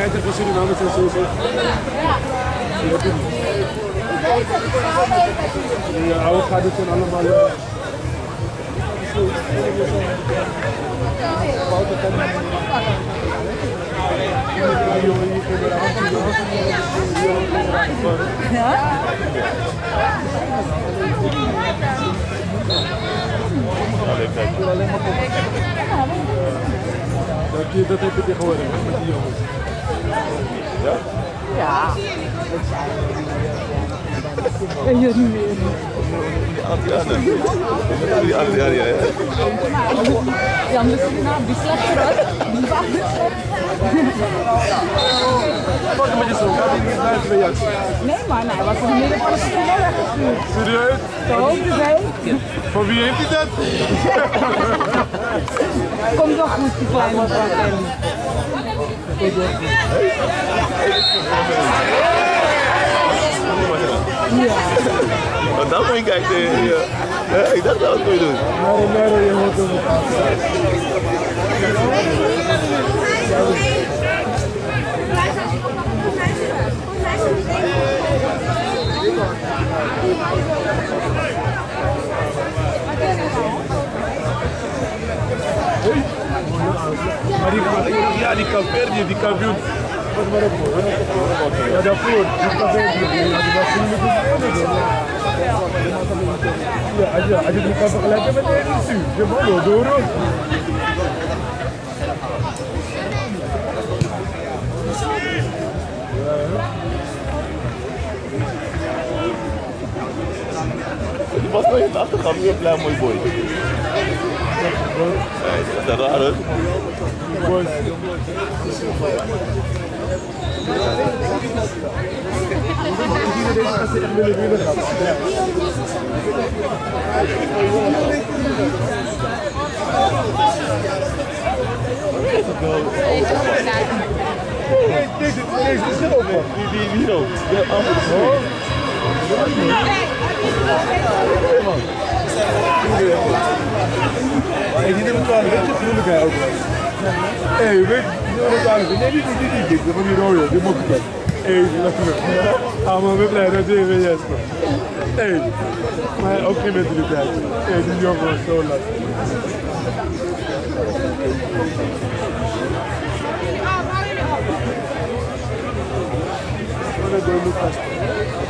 kaarten voor Suriname zijn sowieso. Die oude gaten zijn allemaal... Dat heb je tegenwoordig met die jongens. Ja? Ja. En je niet meer. Die Adriana, ja. Ja, misschien nou, die slecht eruit. Wat met je zo? Gaat hij niet naar de reactie? Nee man, hij was in midden van de seconde weggestuurd. Serieus? Zo hoop je zijn. Van wie heeft hij dat? Komt wel goed, die kleine vrouw Kelly. Ja. Wat dan moet je kijken? Ik dacht dat kon je doen. Nee, je hoort hem niet aan. Maar die Caverdi, die kampioen. Wat Marokko? Ja, daarvoor. Die Caverdi. Die was toen met de ja, als je die kan vergelijken met de NSU. Je moet wel door. Die was nog in de achterkant, nu een klein mooi boy. Dat is raar, hè? Deze is er ook van. Die ook. De andere. Hey, die nemen elkaar, weet je, vrolijk hij ook wel. Hé, weet je, die nemen elkaar, nee, niet, dat van die rode, die moet ik wel. Hé, natuurlijk. Allemaal weer blij dat je weer yes. Hé, maar ook geen mentaliteit. Hé, die jongen was zo lastig. Wat een doe Lucas.